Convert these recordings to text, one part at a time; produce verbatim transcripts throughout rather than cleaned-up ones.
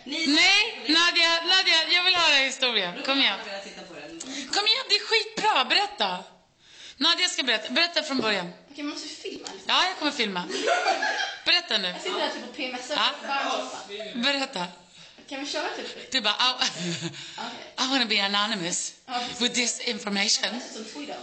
Nej, Nadia, Nadia, jag vill höra historien. Kom igen. Kom igen, det är skitbra. Berätta. Nadia ska berätta. Berätta från början. Okej, man måste ju filma. Liksom. Ja, jag kommer filma. Berätta nu. Jag sitter där typ på P M S. Ja. Berätta. Kan vi köra typ? Du bara, I, I want to be anonymous with this information. Som Twitter.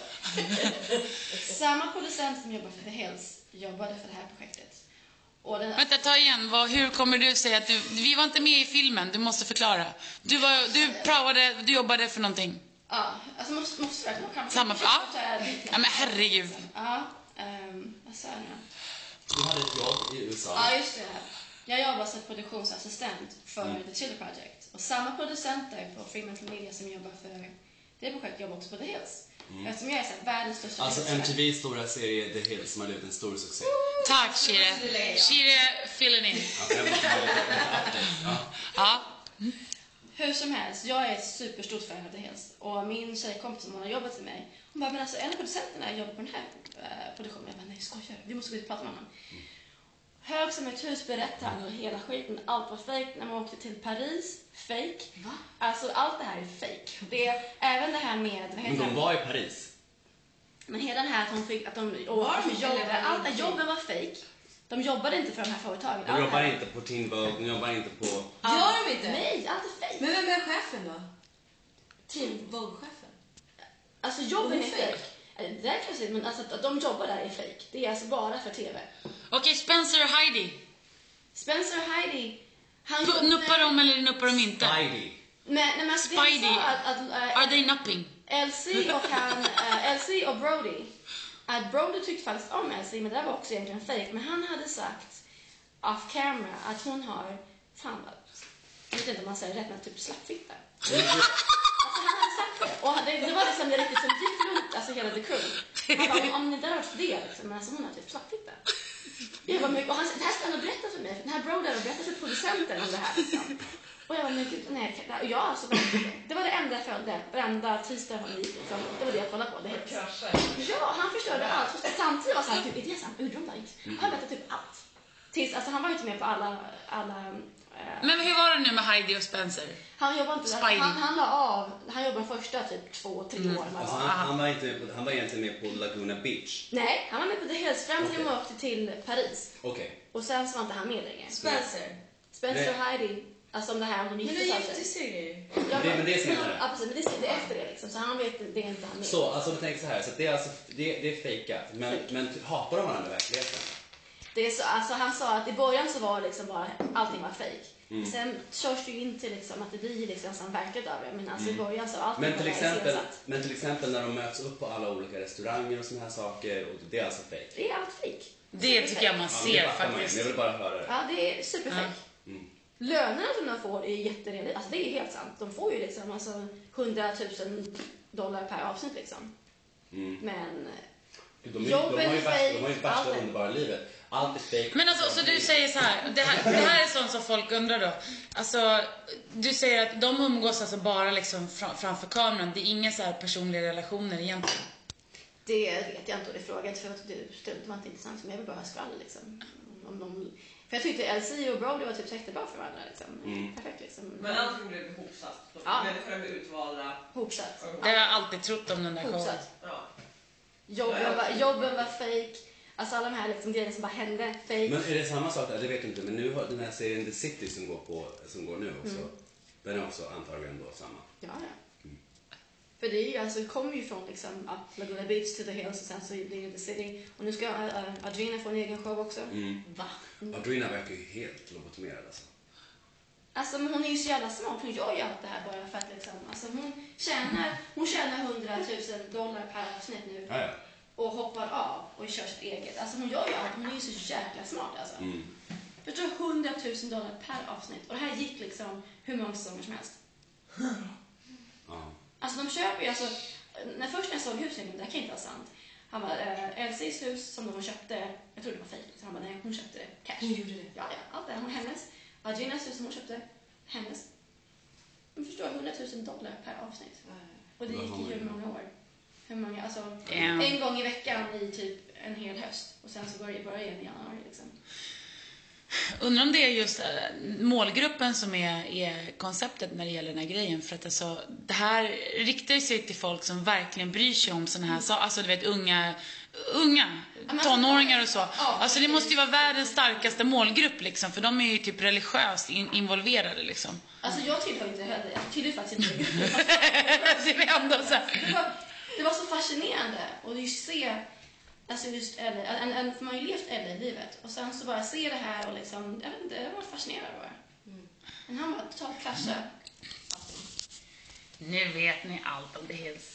Samma producent som jobbar för The Hills jobbade för det här projektet. Och den... Vänta, ta igen. Vad, hur kommer du säga att du... Vi var inte med i filmen, du måste förklara. Du, var, du praoade, du jobbade för någonting. Ja, alltså måste, måste jag kan Samma... Ja. Ja, men herregud. Ja, um, vad sa jag nu? Du hade ett jobb i U S A. Ja, just det. Jag jobbar som produktionsassistent för mm. The Chili Project. Och samma producenter på Fremantle Media som jobbar för det projektet jobbar också på The Hills. Mm. Eftersom jag är så här, världens största... Alltså M T V:s stora serie The Hills som har blivit en stor succé. Tack, Shire. Shire, filling in. Ja. Ja. Hur som helst, jag är ett superstort fan av The Hills. Och min tjejkompis som har jobbat med mig, hon bara, men alltså en av producenterna jobbar på den här uh, produktionen. Jag bara, nej, skojar. Vi måste gå ut och prata med honom. Mm. Hög som ett hus berättar han och hela skiten. Allt var fake när man åkte till Paris. Fake. Va? Alltså allt det här är fake. Det är även det här med... Vad heter men de var i Paris. Men hela den här att de fick... Att de åkte för jobb. Allt där jobben var fake. De jobbade inte för de här företagen. De jobbar inte på Teen Vogue. De jobbar inte på... Gör de inte? Nej, allt är fake. Men vem är chefen då? Teen Vogue-chefen? Alltså jobben är fake. Det är kanske, men alltså att de jobbar där är fake. Det är alltså bara för tv. Okej, okay, Spencer och Heidi. Spencer och Heidi. Han P- nuppar de eller nuppar de inte? Spidey. Men, nej, men Spidey. Att, att, uh, Are they nupping? Elsie och han, uh, Elsie och Brody. Att Brody tyckte faktiskt om Elsie, men det där var också egentligen fake. Men han hade sagt off camera att hon har, fan, jag vet inte om man säger rätt, men typ slappfitta. Alltså han hade sagt det. Och det, det var liksom det riktigt som gick runt, alltså hela the crew. Han bara, om, om det där var för det liksom, men alltså hon har typ slappfitta. Jag var mycket, och han, det här ska han ha berättat för mig, för den här Brody har berättat för producenten om det här liksom. Och jag var mycket, nej, och jag alltså, det var det enda jag följde, varenda tisdag han gick liksom. Det var det jag kollade på, det helt. Ja, han förstörde allt. Samtidigt var så här, typ, är det sant? Udrundar. Han berättade typ allt. Tills, alltså han var inte med på alla, alla men hur var det nu med Heidi och Spencer? Han jobbade inte, han, han la av, han jobbade första typ två, tre år. Mm. Alltså, han, han, var inte, han var egentligen med på Laguna Beach. Nej, han var med på The Hills fram till okay. de åkte till Paris. Okej. Okay. Och sen så var inte han med längre. Spencer? Spencer och Heidi. Alltså om det här om de gifte sig. Men det gifte sig. Ja, men, men det är senare. Ja, precis, men det är efter det liksom. Så han vet, det är inte han med. Så, alltså du tänker så här, så det är alltså, det, det är fejkat. Men, Fake. men hatar de varandra i verkligheten? Det är så, alltså han sa att i början så var liksom bara, allting var fake. Mm. Sen körs det ju in till liksom att det blir liksom som verket av det. Men alltså mm. i början så allting men till var exempel, men till exempel när de möts upp på alla olika restauranger och såna här saker, och det är alltså fake. Det är allt fake. Det tycker jag man ser ja, faktiskt. Jag vill bara höra det. Ja, det är superfake. Ja. Mm. Lönerna som de får är jätterealistiska. Alltså det är helt sant. De får ju liksom alltså hundratusen dollar per avsnitt liksom. Mm. Men de, är, de, har ju värsta, de har ju värsta underbara livet. Allt är fake. Men alltså, så du säger så här, det här, det här är sånt som folk undrar då. Alltså, du säger att de umgås alltså bara liksom framför kameran. Det är inga så här personliga relationer egentligen. Det vet jag inte, och det frågar inte för att det var inte intressant för mig. Jag vill bara ha skvall liksom. Om de, för jag tyckte Elsie och Brody var typ jättebra för varandra liksom. Mm. Perfekt liksom. Men allting blev ihopsatt. Ja. Människorna blev utvalda. Hopsatt. Det har jag alltid trott om den där showen. Hopsatt. Ja. Jobben var, jobben var fake. Alltså alla de här liksom grejerna som bara hände fake. Men är det samma sak där? Det vet jag inte. Men nu har den här serien The City som går, på, som går nu också. Mm. Den är också antagligen då samma. Ja, ja. Mm. För det är ju, alltså, det kommer ju från liksom att Laguna Beach till The Hills och sen så blir det The City. Och nu ska uh, Adrina få en egen show också. Mm. Va? Mm. Adrina verkar ju helt lobotomerad alltså. Alltså men hon är ju så jävla smart. Hon gör ju allt det här bara för att liksom, alltså hon tjänar, hon tjänar hundratusen dollar per avsnitt nu. Ja, ja. Och hoppar av och kör sitt eget. Alltså hon gör ju allt. Hon är ju så jäkla smart alltså. Mm. Jag tror hundratusen dollar per avsnitt. Och det här gick liksom hur många säsonger som helst. Ja. Alltså de köper ju, alltså, när först när jag såg huset, det här kan inte vara sant. Han var äh, Elsies hus som de köpte, jag tror det var fejk. Så han bara, nej hon köpte cash. Hon gjorde det? Ja, ja, allt det, hon hennes. Adrinas hus som hon köpte, hennes. Man förstår, hundratusen dollar per avsnitt. Och det gick i hur många år? Hur många, alltså Damn. En gång i veckan i typ en hel höst. Och sen så börjar det bara igen i januari liksom. Undrar om det är just äh, målgruppen som är, är konceptet när det gäller den här grejen. För att alltså, det här riktar sig till folk som verkligen bryr sig om såna här saker. Alltså du vet, unga, unga tonåringar och så. Alltså det måste ju vara världens starkaste målgrupp liksom. För de är ju typ religiöst in, involverade liksom. Alltså jag tillhör inte heller, jag tillhör faktiskt inte gruppen. Det är ändå så här. Det var, det var så fascinerande och just se, alltså just Ellie, en, en, för man har ju levt Ellie-livet och sen så bara se det här och liksom, jag vet inte, jag var fascinerad bara. Mm. Men han var totalt kraschad. Nu vet ni allt om det Hells